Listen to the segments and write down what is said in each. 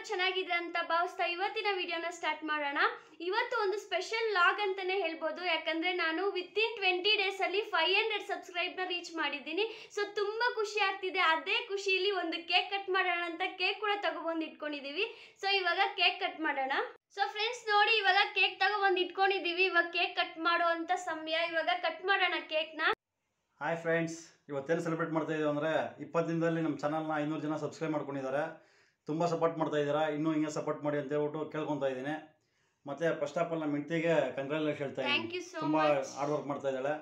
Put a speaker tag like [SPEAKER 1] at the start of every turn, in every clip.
[SPEAKER 1] ಚೆನ್ನಾಗಿದ್ರೆ ಅಂತ ಭಾವಿಸ್ತಾ ಇವತ್ತಿನ ವಿಡಿಯೋನ ಸ್ಟಾರ್ಟ್ ಮಾಡೋಣ. ಇವತ್ತು ಒಂದು ಸ್ಪೆಷಲ್ ಲಾಗ್ ಅಂತಾನೆ ಹೇಳ್ಬೋದು. ಯಾಕಂದ್ರೆ ನಾನು ವಿತಿನ್ 20 ಡೇಸ್ ಅಲ್ಲಿ 500 ಸಬ್ಸ್ಕ್ರೈಬ್ ನ ರೀಚ್ ಮಾಡಿದ್ದೀನಿ. ಸೊ ತುಂಬಾ ಖುಷಿ ಆಗ್ತಿದೆ. ಅದೇ ಖುಷಿಲಿ ಒಂದು ಕೇಕ್ ಕಟ್ ಮಾಡೋಣ ಅಂತ ಕೇಕ್ ಕೂಡ ತಗೊಬಂದು ಇಟ್ಕೊಂಡಿದೀವಿ. ಸೊ ಇವಾಗ ಕೇಕ್ ಕಟ್ ಮಾಡೋಣ. ಸೊ ಫ್ರೆಂಡ್ಸ್ ನೋಡಿ, ಇವಾಗ ಕೇಕ್ ತಗೊಬಂದು ಇಟ್ಕೊಂಡಿದೀವಿ. ಇವಾಗ ಕೇಕ್ ಕಟ್ ಮಾಡುವಂತ ಸಮಯ. ಇವಾಗ ಕಟ್ ಮಾಡೋಣ ಕೇಕ್ ನ.
[SPEAKER 2] ಹಾಯ್ ಫ್ರೆಂಡ್ಸ್, ಇವತ್ತೇನು ಸೆಲೆಬ್ರೇಟ್ ಮಾಡ್ತಾ ಇದ್ದೀವಿ ಅಂದರೆ 20 ದಿನದಲ್ಲಿ ನಮ್ಮ ಚಾನಲ್ನ 500 ಜನ ಸಬ್ಸ್ಕ್ರೈಬ್ ಮಾಡ್ಕೊಂಡಿದ್ದಾರೆ. ತುಂಬ ಸಪೋರ್ಟ್ ಮಾಡ್ತಾ ಇದ್ದೀರಾ. ಇನ್ನೂ ಹಿಂಗೆ ಸಪೋರ್ಟ್ ಮಾಡಿ ಅಂತ ಹೇಳ್ಬಿಟ್ಟು ಕೇಳ್ಕೊತಾ ಇದ್ದೀನಿ. ಮತ್ತು ಫಸ್ಟ್ ಆಫ್ ಆಲ್ ನಮ್ಮ ಹೆಂಡತಿಗೆ ಕಂಗ್ರ್ಯಾಚುಲೇಷನ್ ಹೇಳ್ತಾ ಇದ್ದೀನಿ. ತುಂಬ ಹಾರ್ಡ್ ವರ್ಕ್ ಮಾಡ್ತಾ ಇದ್ದಾಳೆ.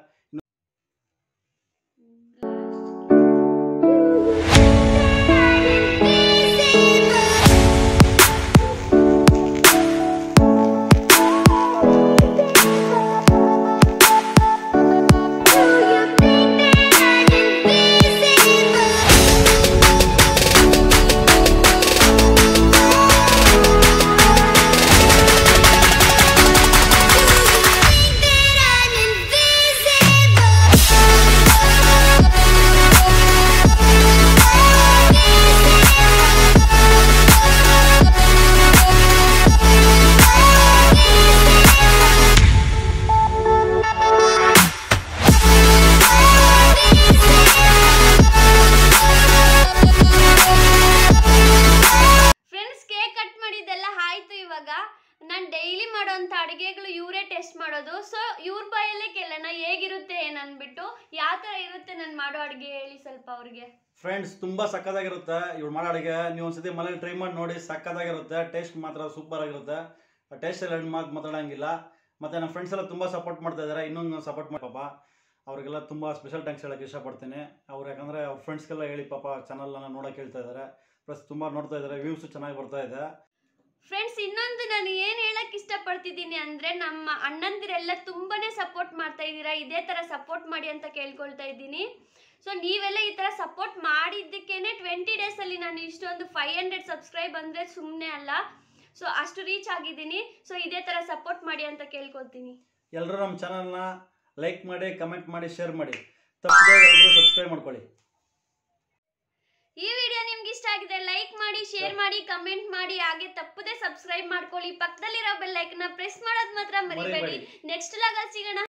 [SPEAKER 2] ನಾನು ಡೈಲಿ ಮಾಡೋಂಥ ಅಡುಗೆಗಳು ಇವರೇ ಟೆಸ್ಟ್ ಮಾಡೋದು. ಸೊ ಇವ್ರ ಬಾಯಲ್ಲೇ ಕೇಳೋಣ ಹೇಗಿರುತ್ತೆ ಏನನ್ಬಿಟ್ಟು. ಯಾವ ಥರ ಇರುತ್ತೆ ನಾನು ಮಾಡೋ ಅಡುಗೆ ಹೇಳಿ ಸ್ವಲ್ಪ ಅವ್ರಿಗೆ. ಫ್ರೆಂಡ್ಸ್, ತುಂಬ ಸಕ್ಕತ್ತಾಗಿರುತ್ತೆ ಇವ್ರು ಮಾಡೋ ಅಡುಗೆ. ನೀವು ಒಂದ್ಸತಿ ಮನೇಲಿ ಟ್ರೈ ಮಾಡಿ ನೋಡಿ, ಸಕ್ಕತ್ತಾಗಿರುತ್ತೆ. ಟೇಸ್ಟ್ ಮಾತ್ರ ಸೂಪರ್ ಆಗಿರುತ್ತೆ. ಟೇಸ್ಟ್ ಎಲ್ಲ ಮಾತಾಡೋಂಗಿಲ್ಲ. ಮತ್ತು ನಮ್ಮ ಫ್ರೆಂಡ್ಸ್ ಎಲ್ಲ ತುಂಬ ಸಪೋರ್ಟ್ ಮಾಡ್ತಾ ಇದ್ದಾರೆ. ಇನ್ನೊಂದು ಸಪೋರ್ಟ್ ಮಾಡಿ ಪಾಪ ಅವ್ರಿಗೆಲ್ಲ ತುಂಬ ಸ್ಪೆಷಲ್ ಥ್ಯಾಂಕ್ಸ್ ಹೇಳೋಕ್ಕೆ ಇಷ್ಟಪಡ್ತೀನಿ. ಅವ್ರು ಯಾಕಂದರೆ ಅವ್ರ ಫ್ರೆಂಡ್ಸ್ಗೆಲ್ಲ ಹೇಳಿ ಪಾಪ ಚಾನಲ್ನ ನೋಡೋಕೆ ಹೇಳ್ತಾ ಇದ್ದಾರೆ. ಪ್ಲಸ್ ತುಂಬ ನೋಡ್ತಾ ಇದ್ದಾರೆ, ವ್ಯೂಸು ಚೆನ್ನಾಗಿ ಬರ್ತಾ ಇದೆ.
[SPEAKER 1] ಫ್ರೆಂಡ್ಸ್, ಇನ್ನೊಂದು ನಾನು ಏನು ಹೇಳಕ್ಕೆ ಇಷ್ಟಪಡ್ತಿದ್ದೀನಿ ಅಂದರೆ, ನಮ್ಮ ಅಣ್ಣಂದಿರೆಲ್ಲ ತುಂಬಾ ಸಪೋರ್ಟ್ ಮಾಡ್ತಾ ಇದ್ದೀರಾ. ಇದೇ ಥರ ಸಪೋರ್ಟ್ ಮಾಡಿ ಅಂತ ಕೇಳ್ಕೊಳ್ತಾ ಇದ್ದೀನಿ. ಸೊ ನೀವೆಲ್ಲ ಈ ಥರ ಸಪೋರ್ಟ್ ಮಾಡಿದ್ದಕ್ಕೇನೆ 20 ಡೇಸಲ್ಲಿ ನಾನು ಇಷ್ಟೊಂದು 500 ಸಬ್ಸ್ಕ್ರೈಬ್ ಅಂದರೆ ಸುಮ್ಮನೆ ಅಲ್ಲ. ಸೊ ಅಷ್ಟು ರೀಚ್ ಆಗಿದ್ದೀನಿ. ಸೊ ಇದೇ ಥರ ಸಪೋರ್ಟ್ ಮಾಡಿ ಅಂತ ಕೇಳ್ಕೊಳ್ತೀನಿ.
[SPEAKER 2] ಎಲ್ಲರೂ ನಮ್ಮ ಚಾನಲ್ನ ಲೈಕ್ ಮಾಡಿ, ಕಮೆಂಟ್ ಮಾಡಿ, ಶೇರ್ ಮಾಡಿ. ತಪ್ಪದೆ ಎಲ್ಲರೂ ಸಬ್ಸ್ಕ್ರೈಬ್ ಮಾಡ್ಕೊಳ್ಳಿ.
[SPEAKER 1] ಈ ವಿಡಿಯೋ ನಿಮ್ಗೆ ಇಷ್ಟ ಆಗಿದೆ ಲೈಕ್ ಮಾಡಿ, ಶೇರ್ ಮಾಡಿ, ಕಮೆಂಟ್ ಮಾಡಿ. ಹಾಗೆ ತಪ್ಪದೆ ಸಬ್ಸ್ಕ್ರೈಬ್ ಮಾಡ್ಕೊಳ್ಳಿ. ಪಕ್ಕದಲ್ಲಿರೋ ಬೆಲ್ ಐಕನ್ನ ಪ್ರೆಸ್ ಮಾಡೋದು ಮಾತ್ರ ಮರಿಬೇಡಿ. ನೆಕ್ಸ್ಟ್ ಲಾಗ್ ಅಲ್ಲಿ ಸಿಗೋಣ.